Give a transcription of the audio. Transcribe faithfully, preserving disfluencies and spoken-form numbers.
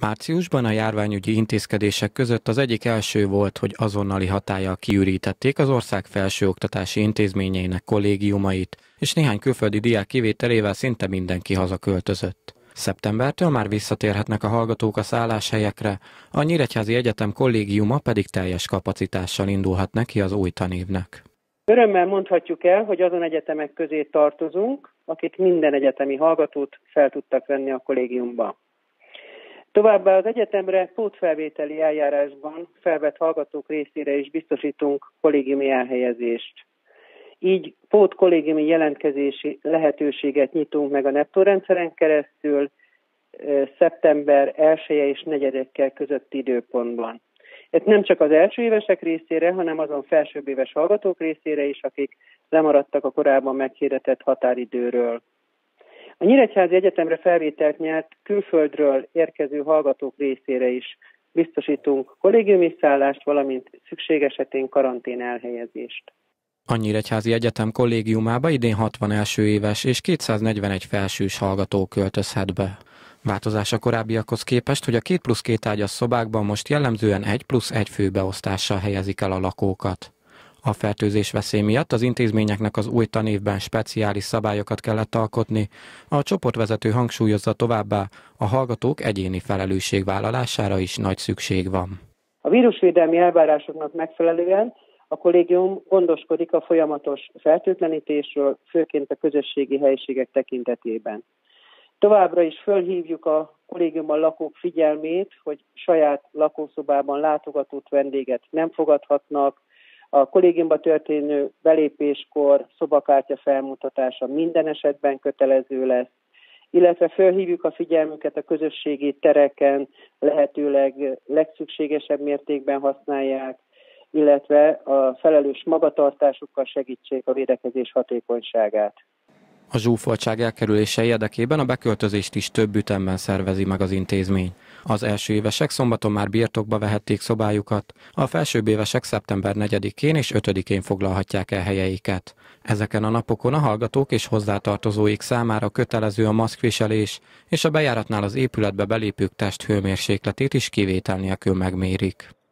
Márciusban a járványügyi intézkedések között az egyik első volt, hogy azonnali hatállyal kiürítették az ország felsőoktatási intézményeinek kollégiumait, és néhány külföldi diák kivételével szinte mindenki hazaköltözött. Szeptembertől már visszatérhetnek a hallgatók a szálláshelyekre, a Nyíregyházi Egyetem kollégiuma pedig teljes kapacitással indulhat neki az új tanévnek. Örömmel mondhatjuk el, hogy azon egyetemek közé tartozunk, akik minden egyetemi hallgatót fel tudtak venni a kollégiumba. Továbbá az egyetemre pótfelvételi eljárásban felvett hallgatók részére is biztosítunk kollégiumi elhelyezést. Így pótkollégiumi jelentkezési lehetőséget nyitunk meg a nettó rendszeren keresztül szeptember elseje és negyedikkel közötti időpontban. Ez nem csak az első évesek részére, hanem azon felsőbb éves hallgatók részére is, akik lemaradtak a korábban meghirdetett határidőről. A Nyíregyházi Egyetemre felvételt nyert külföldről érkező hallgatók részére is biztosítunk kollégiumi szállást, valamint szükség esetén karantén elhelyezést. A Nyíregyházi Egyetem kollégiumába idén hatvan első éves és kétszáznegyvenegy felsős hallgató költözhet be. Változás a korábbiakhoz képest, hogy a két plusz két ágyas szobákban most jellemzően egy plusz egy fő beosztással helyezik el a lakókat. A fertőzés veszély miatt az intézményeknek az új tanévben speciális szabályokat kellett alkotni, a csoportvezető hangsúlyozza továbbá, a hallgatók egyéni felelősségvállalására is nagy szükség van. A vírusvédelmi elvárásoknak megfelelően a kollégium gondoskodik a folyamatos fertőtlenítésről, főként a közösségi helyiségek tekintetében. Továbbra is fölhívjuk a kollégiumban lakók figyelmét, hogy saját lakószobában látogatott vendéget nem fogadhatnak, a kollégiumba történő belépéskor szobakártya felmutatása minden esetben kötelező lesz, illetve fölhívjuk a figyelmüket a közösségi tereken lehetőleg legszükségesebb mértékben használják, illetve a felelős magatartásukkal segítsék a védekezés hatékonyságát. A zsúfoltság elkerülése érdekében a beköltözést is több ütemben szervezi meg az intézmény. Az első évesek szombaton már birtokba vehették szobájukat, a felsőbb évesek szeptember negyedikén és ötödikén foglalhatják el helyeiket. Ezeken a napokon a hallgatók és hozzátartozóik számára kötelező a maszkviselés, és a bejáratnál az épületbe belépők testhőmérsékletét is kivétel nélkül megmérik.